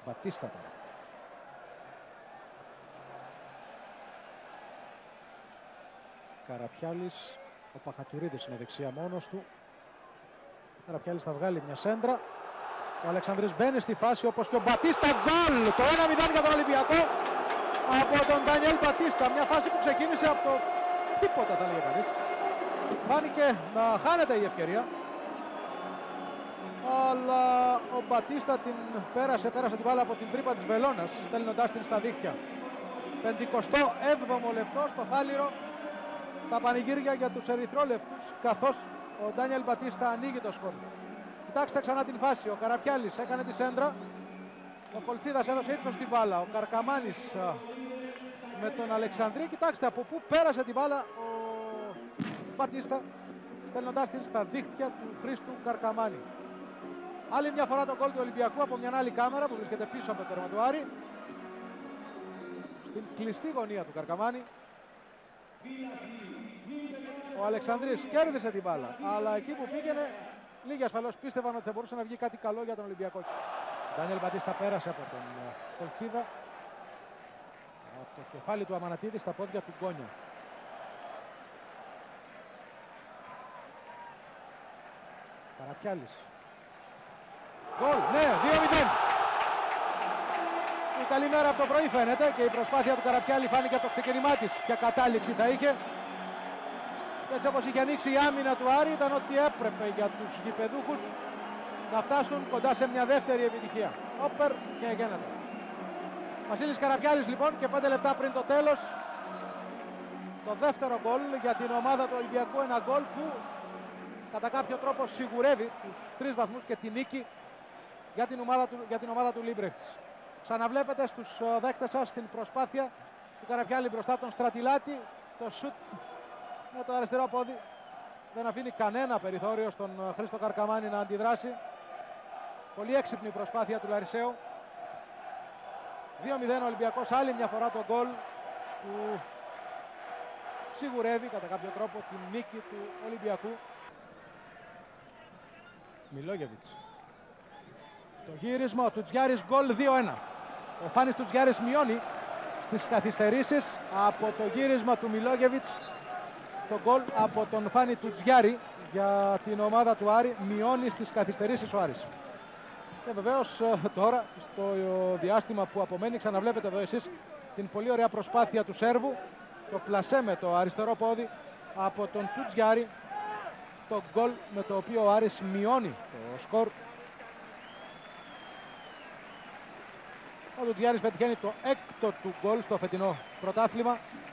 Μπατίστα τώρα. Καραπιάλης, ο Παχατουρίδης είναι δεξιά μόνος του. Ο Καραπιάλης θα βγάλει μια σέντρα. Ο Αλεξανδρής μπαίνει στη φάση όπως και ο Μπατίστα. Γκολ! Το 1-0 για τον Ολυμπιακό από τον Ντανιέλ Μπατίστα. Μια φάση που ξεκίνησε από το τίποτα, θα λέγε κανείς. Φάνηκε να χάνεται η ευκαιρία. Αλλά ο Μπατίστα την πέρασε την μπάλα από την τρύπα της βελόνας, στέλνοντάς την στα δίχτυα. 57ο λεπτό στο Θάληρο. Τα πανηγύρια για τους ερυθρόλευκους, καθώς ο Ντάνιελ Μπατίστα ανοίγει το σκορ. Κοιτάξτε ξανά την φάση. Ο Καραπιάλης έκανε τη σέντρα. Ο Κολτσίδας έδωσε ύψος στην μπάλα. Ο Καρκαμάνης με τον Αλεξανδρή. Κοιτάξτε από πού πέρασε την μπάλα ο Μπατίστα, στέλνοντάς την στα δίχτυα του Χρήστου Καρκαμάνη. Άλλη μια φορά το γκολ του Ολυμπιακού από μια άλλη κάμερα που βρίσκεται πίσω από το τέρμα του Άρη. Στην κλειστή γωνία του Καρκαμάνη. Ο Αλεξανδρής κέρδισε την μπάλα, αλλά εκεί που πήγαινε λίγοι ασφαλώς πίστευαν ότι θα μπορούσε να βγει κάτι καλό για τον Ολυμπιακό. Ντάνιελ Μπατίστα πέρασε από τον Κολτσίδα. Από το κεφάλι του Αμανατίδη στα πόδια του Γκόνια. Καραπιάλης. Γκολ, ναι, 2-0. Η καλή μέρα από το πρωί φαίνεται και η προσπάθεια του Καραπιάλη φάνηκε από το ξεκίνημά της. Ποια κατάληξη θα είχε. Και έτσι όπως είχε ανοίξει η άμυνα του Άρη ήταν ότι έπρεπε για τους γηπεδούχους να φτάσουν κοντά σε μια δεύτερη επιτυχία. Όπερ και γένετο. Βασίλης Καραπιάλης λοιπόν και 5 λεπτά πριν το τέλος το δεύτερο γκολ για την ομάδα του Ολυμπιακού. Ένα γκολ που κατά κάποιο τρόπο σιγουρεύει τους 3 βαθμούς και την νίκη για την ομάδα του Λίμπρεχτς. Ξαναβλέπετε στους δέκτες σας την προσπάθεια του Καραπιάλη μπροστά από τον Στρατιλάτη. Το σουτ με το αριστερό πόδι δεν αφήνει κανένα περιθώριο στον Χρήστο Καρκαμάνη να αντιδράσει. Πολύ έξυπνη προσπάθεια του Λαρισαίου. 2-0 Ολυμπιακός, άλλη μια φορά το γκολ που σιγουρεύει κατά κάποιο τρόπο την νίκη του Ολυμπιακού. Μιλόγεβιτς. Το γύρισμα, ο Τουτζιάρης, γκολ 2-1. Ο Φάνης Τουτζιάρης μειώνει στις καθυστερήσεις από το γύρισμα του Μιλόγεβιτς. Το γκολ από τον Φάνη Τουτζιάρη για την ομάδα του Άρη μειώνει στις καθυστερήσεις ο Άρης. Και βεβαίως τώρα στο διάστημα που απομένει ξαναβλέπετε εδώ εσείς την πολύ ωραία προσπάθεια του Σέρβου. Το πλασέ με το αριστερό πόδι από τον Τουτζιάρη. Το γκολ με το οποίο ο Άρης μειώνει το σκορ. Ο Τουτζιάρης πετυχαίνει το 6ο του γκολ στο φετινό πρωτάθλημα.